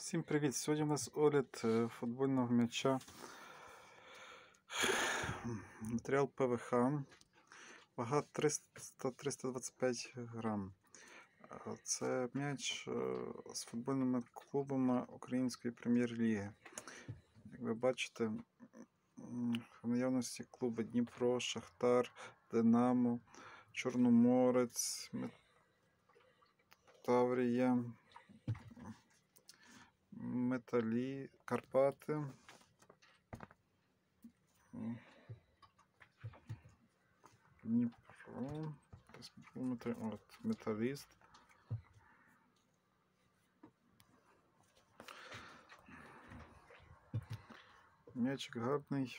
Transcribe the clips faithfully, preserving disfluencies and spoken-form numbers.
Всім привіт! Сьогодні у нас огляд футбольного м'яча. Матеріал пе ве ха. Вага триста - триста двадцять п'ять грам. Це м'яч з футбольними клубами Української прем'єр-ліги. Як ви бачите, в наявності клуби Дніпро, Шахтар, Динамо, Чорноморець, Таврія, Металі, Карпати, Дніпро, от, Металіст. М'ячик гарний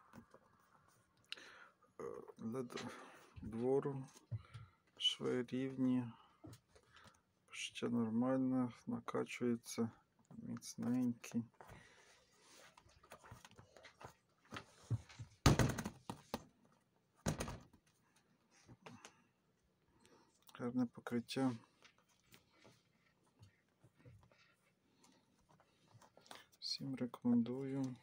для двору, шви рівні, ще нормально, накачується, міцненький. Гарне покриття. Всім рекомендую.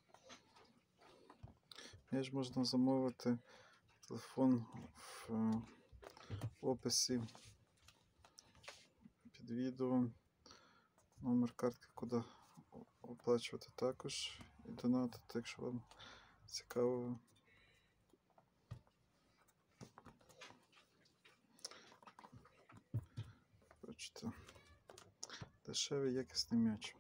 М'яч можна замовити, телефон в описі під відео, номер картки, куди оплачувати також і донатити, якщо вам цікаво. Бачите, дешевий якісний м'яч.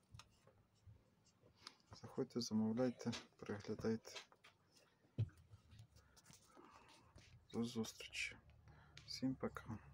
Заходьте, замовляйте, переглядайте. До зустрічі. Всім пока.